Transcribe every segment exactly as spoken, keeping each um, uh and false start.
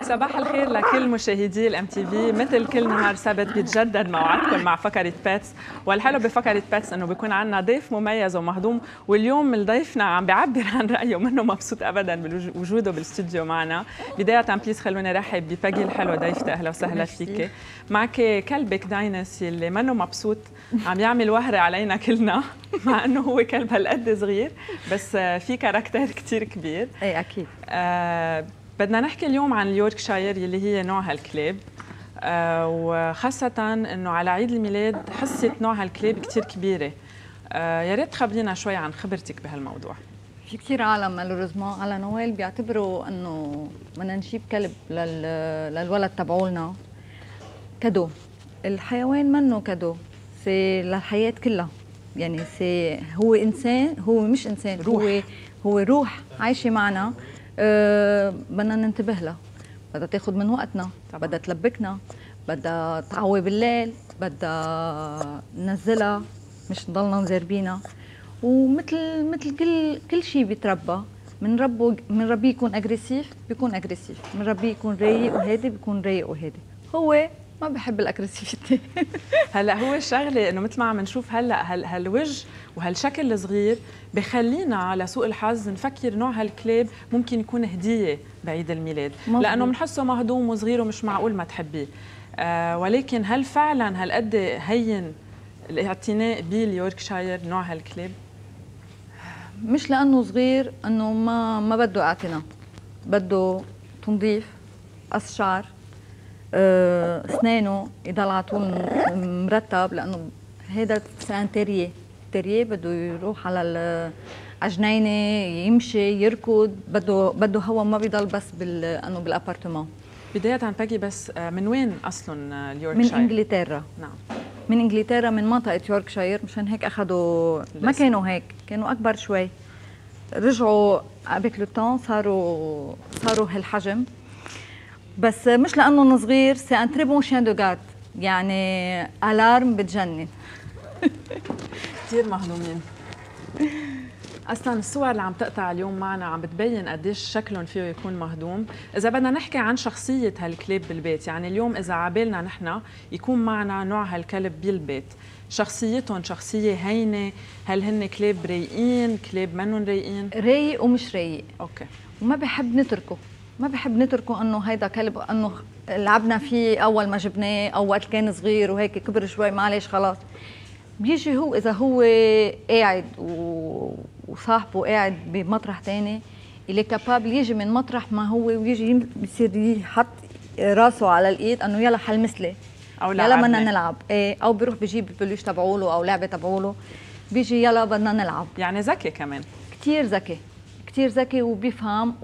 صباح الخير لكل مشاهدي الام تي في. مثل كل نهار سبت بيتجدد موعدكم مع فقرة باتس، والحلو بفقرة باتس انه بيكون عندنا ضيف مميز ومهضوم، واليوم ضيفنا عم بيعبر عن رايه ومنه مبسوط ابدا بوجوده بالاستوديو معنا. بداية بليز خلوني رحب بباجي الحلوة ضيفتي، اهلا وسهلا فيكي. معك كلبك داينس اللي منه مبسوط عم يعمل وهرة علينا كلنا مع انه هو كلب هالقد صغير بس في كاركتر كثير كبير. اي اكيد. آه بدنا نحكي اليوم عن اليوركشاير اللي هي نوع هالكلاب، آه وخاصة انه على عيد الميلاد حصة نوع هالكلاب كثير كبيرة. آه يا ريت تخبرينا شوي عن خبرتك بهالموضوع. في كثير عالم مالوريزمون على نويل بيعتبروا انه بدنا نجيب كلب لل... للولد تبعولنا كادو. الحيوان منه كادو، سي للحياة كلها، يعني سي هو انسان، هو مش انسان، روح. هو هو روح عايشه معنا. أه بدنا ننتبه لها، بدها تاخذ من وقتنا، بدها تلبكنا، بدها تعوي بالليل، بدها ننزلها، مش نضلنا نزربينا. ومثل مثل كل كل شيء بيتربى، بنربه بنربيه يكون اجريسيف بيكون اجريسيف، بنربيه يكون رايق وهادي بيكون رايق وهادي. هو ما بحب الاجريسيفيتي. هلا هو الشغله انه مثل ما عم نشوف هلا هال هالوجه وهالشكل الصغير بخلينا على سوء الحظ نفكر نوع هالكلاب ممكن يكون هديه بعيد الميلاد، مزبوط. لانه بنحسه مهضوم وصغير ومش معقول ما تحبيه. آه ولكن هل فعلا هالقد هين الاعتناء باليوركشاير نوع هالكلاب؟ مش لانه صغير انه ما ما بده اعتناء، بده تنظيف، قص شعر، اسنانه يضل على طول مرتب، لانه هذا سان تيريه تيريه بده يروح على الجنينه يمشي يركض، بده بده هو ما بيضل بس بال انه بالابارتمان. بدايه باجي بس من وين اصلا اليوركشاير؟ من انجلترا. نعم من انجلترا، من منطقه يوركشاير، مشان هيك اخذوا، ما كانوا هيك، كانوا اكبر شوي، رجعوا افيك لو طون صاروا صاروا هالحجم، بس مش لانه صغير. سي ان تري بون شين دو غارد، يعني الارم بتجنن. كثير مهضومين. اصلا الصور اللي عم تقطع اليوم معنا عم بتبين قديش شكلهم فيه يكون مهضوم. اذا بدنا نحكي عن شخصيه هالكلاب بالبيت، يعني اليوم اذا عابلنا نحن يكون معنا نوع هالكلب بالبيت، شخصيتهم شخصيه هينه؟ هل هن كلاب رايقين، كلاب منهم رايقين؟ رايق ومش رايق. اوكي. وما بحب نتركه، ما بحب نتركه انه هيدا كلب انه لعبنا فيه اول ما جبناه او وقت كان صغير وهيك كبر شوي معلش خلاص. بيجي هو اذا هو قاعد و... وصاحبه قاعد بمطرح ثاني، اللي كابابل يجي من مطرح ما هو ويجي بصير يحط راسه على الايد انه يلا حلمسلي او يلا بدنا نلعب، ايه، او بيروح بجيب البلوش تبعوله او لعبه تبعوله بيجي يلا بدنا نلعب. يعني ذكي كمان، كثير ذكي، كثير ذكي وبيفهم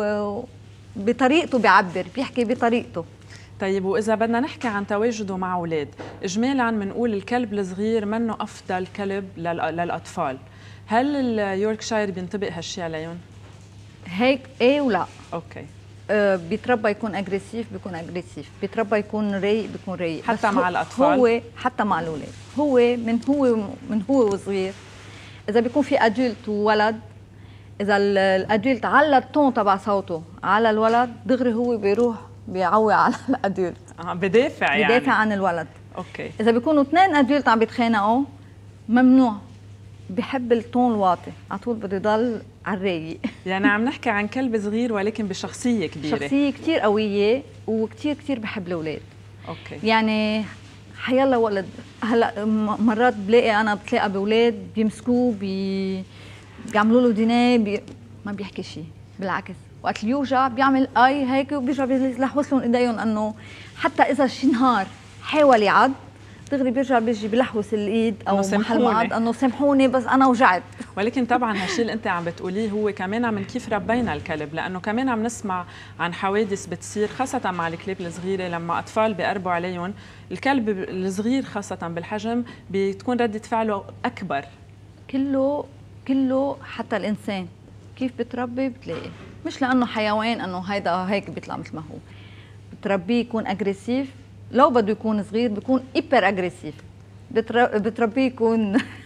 وبطريقته بيعبر، بيحكي بطريقته. طيب واذا بدنا نحكي عن تواجده مع اولاد، اجمالا بنقول الكلب الصغير منه افضل كلب للاطفال، هل اليوركشاير بينطبق هالشيء عليهم؟ هيك ايه ولا. اوكي. آه بيتربى يكون اجريسيف بيكون اجريسيف، بيتربى يكون رايق بيكون رايق، حتى مع الاطفال. هو حتى مع الاولاد، هو من هو من هو وصغير، اذا بيكون في ادولت وولد، اذا الادولت على التون تبع صوته على الولد دغري هو بيروح بيعوي على الادولت. اه بدافع يعني بدافع عن الولد. اوكي. اذا بيكونوا اثنين ادولت عم بيتخانقوا ممنوع، بحب التون الواطي، على طول بده يضل على الرايق. يعني عم نحكي عن كلب صغير ولكن بشخصيه كبيره، شخصيه كثير قويه وكثير كثير بحب الاولاد. اوكي. يعني حيلا ولد، هلا مرات بلاقي انا بتلاقى باولاد بيمسكوه بي بيعملوا له دينار بي... ما بيحكي شيء، بالعكس وقت اللي يوجع بيعمل اي هيك وبيرجع بيلحوس لهم ايديهم، انه حتى اذا شي نهار حاول يعض دغري بيرجع بيجي بيلحوس الايد او محل ما عض انه سامحوني بس انا وجعت. ولكن طبعا هالشيء اللي انت عم بتقوليه هو كمان من كيف ربينا الكلب، لانه كمان عم نسمع عن حوادث بتصير خاصه مع الكلاب الصغيره لما اطفال بيقربوا عليهم، الكلب الصغير خاصه بالحجم بتكون رده فعله اكبر. كله كله حتى الانسان كيف بتربي بتلاقي، مش لانه حيوان انه هيدا هيك بيطلع مثل ما هو، بتربيه يكون اجريسيف، لو بده يكون صغير بيكون ايبر اجريسيف، بتربيه يكون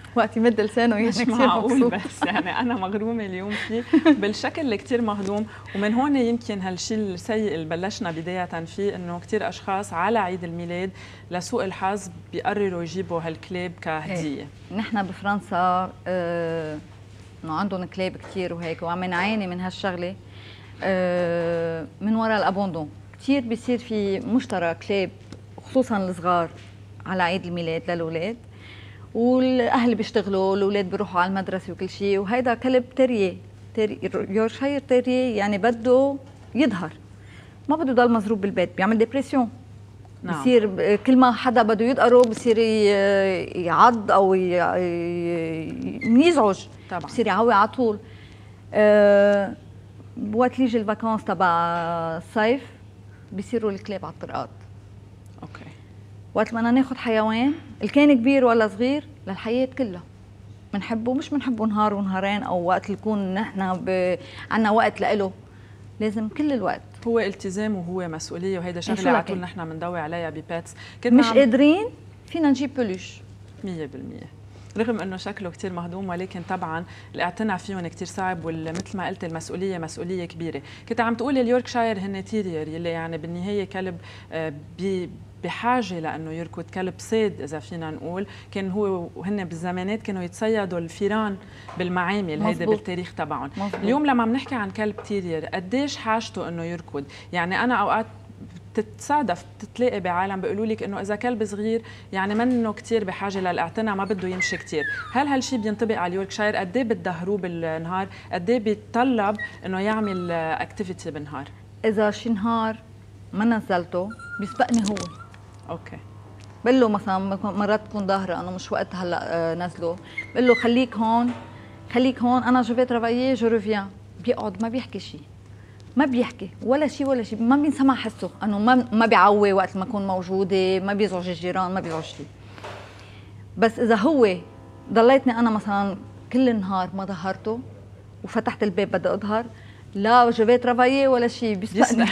وقت يمد لسانه يعني مش كثير معقول مبسوط. بس يعني انا مغرومه اليوم فيه بالشكل اللي كثير مهضوم. ومن هون يمكن هالشيء السيء اللي بلشنا بدايه فيه انه كثير اشخاص على عيد الميلاد لسوء الحظ بيقرروا يجيبوا هالكليب كهديه. نحن بفرنسا آه انه عندهم كلاب كثير وهيك، وعم نعاني من هالشغله آه من وراء الابوندون. كثير بيصير في مشترى كلاب خصوصا الصغار على عيد الميلاد للاولاد، والاهل بيشتغلوا، الاولاد بيروحوا على المدرسه وكل شيء، وهيدا كلب تريه تري يورشاير تريه، يعني بده يظهر، ما بده يضل مزروب بالبيت، بيعمل ديبرسيون. نعم. بصير كل ما حدا بده يدقره بصير يعض او يزعج، طبعا بصير يعوي على طول. أه وقت يجي الفاكونس تبع الصيف بيصيروا الكلاب على الطرقات. اوكي. وقت بدنا ناخذ حيوان، اللي كان كبير ولا صغير، للحياه كلها بنحبه، مش بنحبه نهار ونهارين او وقت يكون نحن ب... عندنا وقت لإله، لازم كل الوقت. هو التزام وهو مسؤوليه، وهيدا شغله على طول نحن بنضوي عليها بباتس. مش عم... قادرين فينا نجيب بلوش مية بالمية، رغم انه شكله كثير مهضوم، ولكن طبعا الاعتناء فيهم كثير صعب، ومثل ما قلت المسؤوليه مسؤوليه كبيره. كنت عم تقولي اليوركشاير هن تيرير، يلي يعني بالنهايه كلب بي بحاجه لانه يركض، كلب صيد اذا فينا نقول. كان هو وهن بالزمانات كانوا يتصيدوا الفيران بالمعامل، هيدا بالتاريخ تبعهم. اليوم لما بنحكي عن كلب تيرير قديش حاجته انه يركض، يعني انا اوقات تتصادف تتلاقي بعالم بيقولوا لك انه اذا كلب صغير يعني منه كثير بحاجه للاعتناء، ما بده يمشي كثير. هل هالشيء بينطبق على اليوركشاير؟ قد ايه بتدهروه بالنهار؟ قد ايه بيتطلب انه يعمل اكتيفيتي بالنهار؟ اذا شي نهار ما نزلته بيسبقني هو. اوكي. بقول له مثلا مرات تكون ظاهره انه مش وقت هلا نزله، بقول له خليك هون خليك هون، انا جو في ترافايي جو ريفيان. بيقعد ما بيحكي شيء، ما بيحكي ولا شيء ولا شيء، ما بينسمع حسه، انه ما ما بيعوي وقت ما اكون موجوده، ما بيزعج الجيران، ما بيزعج شيء. بس اذا هو ضليتني انا مثلا كل النهار ما ظهرته وفتحت الباب بدي اظهر، لا جو في ترافايي ولا شيء، بيسبقني.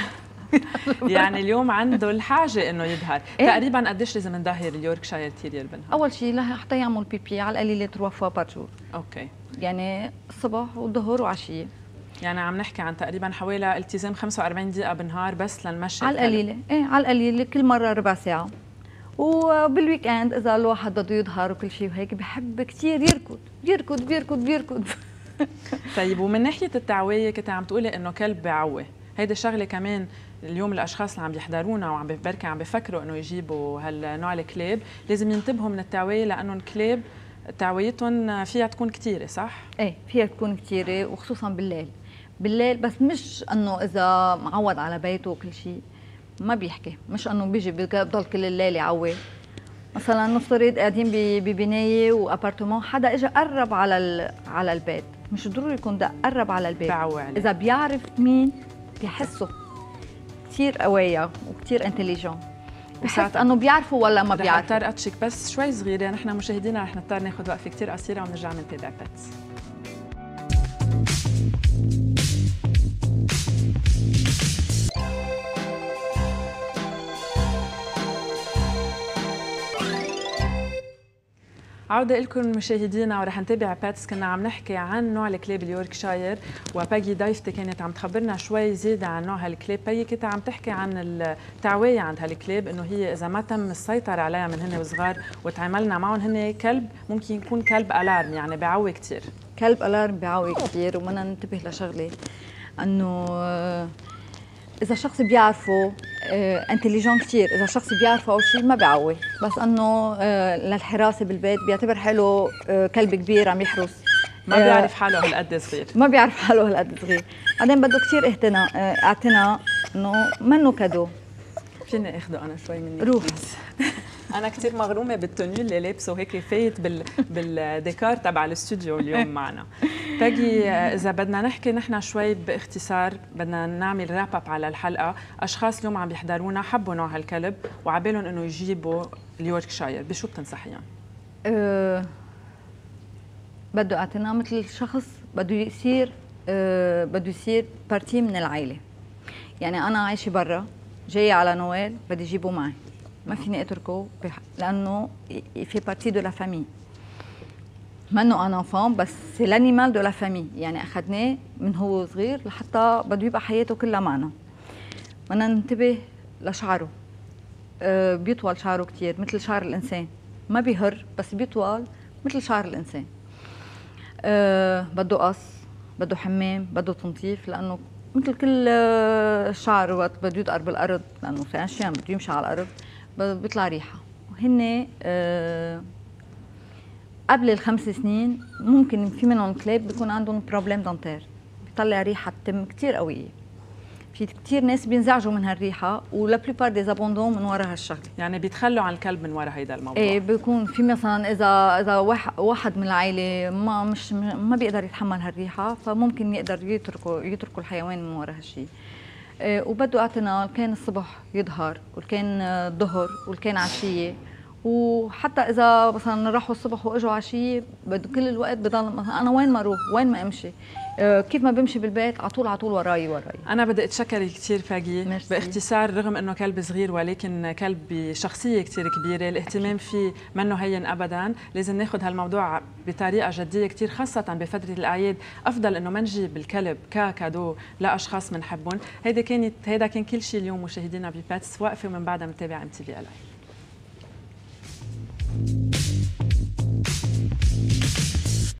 يعني اليوم عنده الحاجه انه يظهر. إيه؟ تقريبا قديش لازم نظهر اليوركشاير تيرير بالنهار؟ اول شيء لحتى يعمل بيبي على القليله ثلاث فوا بار جور. اوكي. يعني الصبح والظهر وعشيه. يعني عم نحكي عن تقريبا حوالي التزام خمسة وأربعين دقيقه بالنهار بس للمشي على القليله. ايه على القليله، كل مره ربع ساعه. وبالويك اند اذا الواحد بده يظهر وكل شيء وهيك بحب كثير يركض يركض بيركض بيركض. طيب، ومن ناحيه التعويه كنت عم تقولي انه كلب بيعوي، هيدي الشغله كمان اليوم الاشخاص اللي عم يحضرونا وعم بركي عم بفكروا انه يجيبوا هالنوع الكلاب لازم ينتبهوا من التعويه، لانه الكلاب تعويتهم فيها تكون كثيره، صح؟ ايه فيها تكون كثيره، وخصوصا بالليل. بالليل بس مش انه اذا معود على بيته وكل شيء ما بيحكي، مش انه بيجي بضل كل الليل يعوي. مثلا نفترض قاعدين ببنايه وابارتمون، حدا اجى قرب على على البيت، مش ضروري يكون ده قرب على البيت، بعوي عليه. اذا بيعرف مين بيحسه. كثير قوية وكثير انتليجون، بحس انه بيعرفوا ولا ما بيعرفوا. رح اضطر اتشك بس شوي صغيره، نحن مشاهدينا رح نضطر ناخذ وقفه كثير قصيره ونرجع نتابع باتس. عودة لكم مشاهدينا ورح نتابع باتس. كنا عم نحكي عن نوع الكلاب اليوركشاير، وباجي ضيفتي كانت عم تخبرنا شوي زيادة عن نوع هالكلاب. باجي كنت عم تحكي عن التعوية عند هالكلاب، انه هي اذا ما تم السيطرة عليها من هن وصغار وتعاملنا معهم، هن كلب ممكن يكون كلب الارم، يعني بيعوي كثير. كلب الارم بيعوي كثير، وبدنا ننتبه لشغلة انه اذا شخص بيعرفه انتليجون كثير، اذا شخص بيعرفه او شيء ما بيعوي، بس انه للحراسه بالبيت بيعتبر حاله كلب كبير عم يحرس، ما بيعرف حاله هالقد صغير، ما بيعرف حاله هالقد صغير. بعدين بده كثير اهتناء اعتناء، انه منه كادو. فيني اخذه انا شوي منك؟ روح. انا كثير مغرومه بالتونيو اللي لابسه هيك فايت بال بالديكار تبع الاستوديو اليوم معنا. باجي اذا بدنا نحكي نحن شوي باختصار، بدنا نعمل راب اب على الحلقه. اشخاص اليوم عم يحضرونا حبوا نوع هالكلب وعبالهم انه يجيبوا اليوركشاير، بشو بتنصحيهم؟ أه بده اعتناء، مثل الشخص بده يصير أه بده يصير بارتي من العائله. يعني انا عايشه برا، جايه على نويل، بدي اجيبه معي، ما فيني اتركه لانه في بارتي دو لا فامي. منه ان انفون بس سي لانيمال دو لا فامي، يعني اخذناه من هو صغير لحتى بده يبقى حياته كلها معنا. بدنا ننتبه لشعره. أه بيطول شعره كثير مثل شعر الانسان، ما بيهر بس بيطول مثل شعر الانسان. أه بده قص، بده حمام، بده تنظيف، لانه مثل كل شعر وقت بده يدقر بالارض، لانه سانشيان بده يمشي على الارض بيطلع ريحه. وهن أه قبل الخمس سنين ممكن في منهم كلاب بيكون عندهم بروبليم دانتير، بيطلع ريحه تم كثير قويه. في كثير ناس بينزعجوا من هالريحه، ولا بليبار دي زابوندون من وراء هالشغله. يعني بيتخلوا عن الكلب من وراء هيدا الموضوع. ايه بيكون في مثلا اذا اذا واحد من العائله ما مش ما بيقدر يتحمل هالريحه، فممكن يقدر يتركوا يتركوا الحيوان من وراء هالشيء. إيه وبده اعتناء، كان الصبح يظهر وكان الظهر وكان عشيه، وحتى اذا مثلا راحوا الصبح واجوا عشيه بده كل الوقت بضل مثلا انا وين ما اروح وين ما امشي كيف ما بمشي بالبيت على طول على طول وراي وراي. انا بدي اتشكرك كثير فاقي. باختصار، رغم انه كلب صغير ولكن كلب بشخصيه كثير كبيره، الاهتمام فيه منه هين ابدا، لازم ناخذ هالموضوع بطريقه جديه كثير، خاصه بفتره الاعياد. افضل انه ما نجيب الكلب ككادو لاشخاص بنحبهم. هيدا كانت هيدا كان كل شيء اليوم مشاهدينا بباتس. وقفه ومن بعدها بنتابع ام تي في.